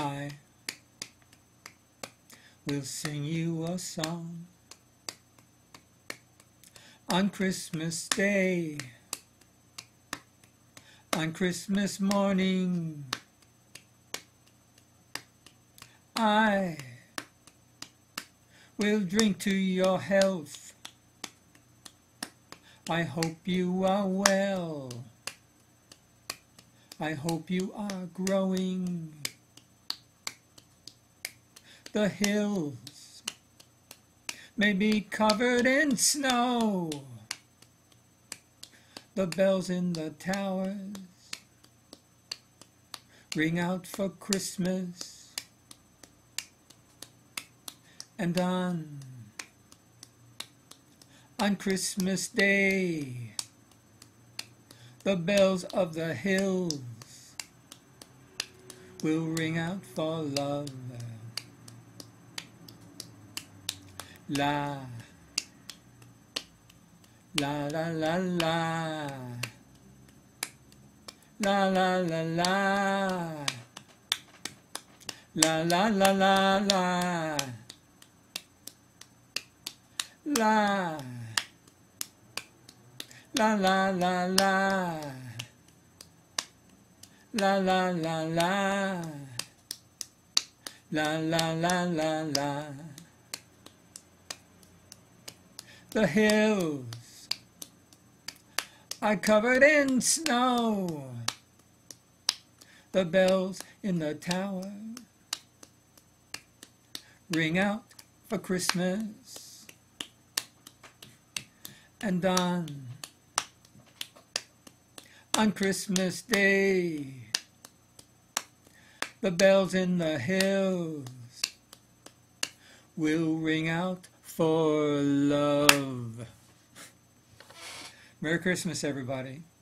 I will sing you a song on Christmas Day, on Christmas morning. I will drink to your health. I hope you are well. I hope you are growing. The hills may be covered in snow. The bells in the towers ring out for Christmas. And on Christmas Day, the bells of the hills will ring out for love. La, la, la, la, la, la, la, la, la, la, la, la, la, la. La, la, la, la, la, la, la, la, la, la, la, la, la, la. The hills are covered in snow. The bells in the tower ring out for Christmas. And on Christmas Day, the bells in the hills will ring out for love. Merry Christmas, everybody.